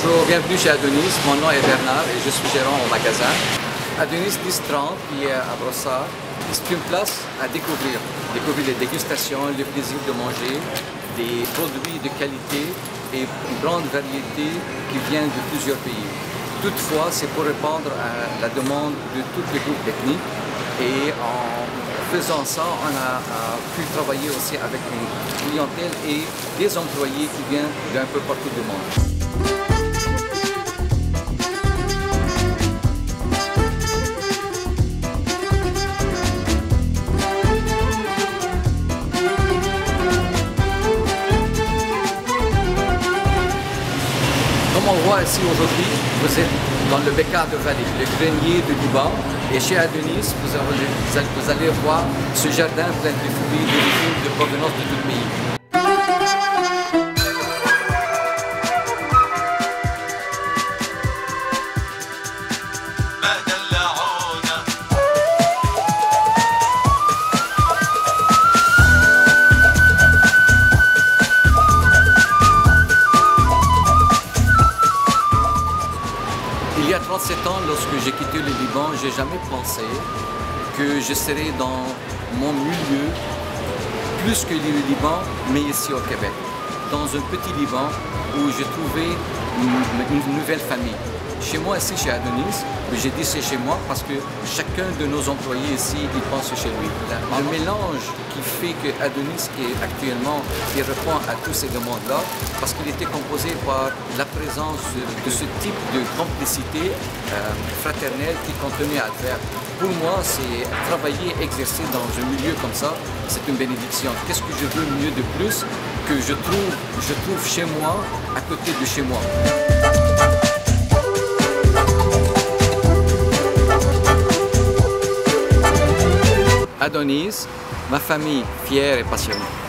Bonjour, bienvenue chez Adonis. Mon nom est Bernard et je suis gérant au magasin. Adonis 1030 qui est à Brossard. C'est une place à découvrir. Découvrir les dégustations, le plaisir de manger, des produits de qualité et une grande variété qui vient de plusieurs pays. Toutefois, c'est pour répondre à la demande de tous les groupes techniques et en faisant ça, on a pu travailler aussi avec une clientèle et des employés qui viennent d'un peu partout du monde. Comme on voit ici aujourd'hui, vous êtes dans le Bekaa de Vallée, le grenier du Liban. Et chez Adonis, vous allez voir ce jardin plein de fruits, de légumes de provenance de tout le pays. Il y a 37 ans, lorsque j'ai quitté le Liban, je n'ai jamais pensé que je serais dans mon milieu plus que le Liban, mais ici au Québec. Dans un petit Liban où j'ai trouvé une nouvelle famille. Chez moi, ici, chez Adonis, j'ai dit c'est chez moi parce que chacun de nos employés ici, il pense chez lui. Le mélange qui fait que Adonis, qui est actuellement, il répond à toutes ces demandes-là, parce qu'il était composé par la présence de ce type de complicité fraternelle qui continue à faire. Pour moi, c'est travailler, exercer dans un milieu comme ça, c'est une bénédiction. Qu'est-ce que je veux mieux de plus que je trouve chez moi, à côté de chez moi. Adonis, ma famille fière et passionnée.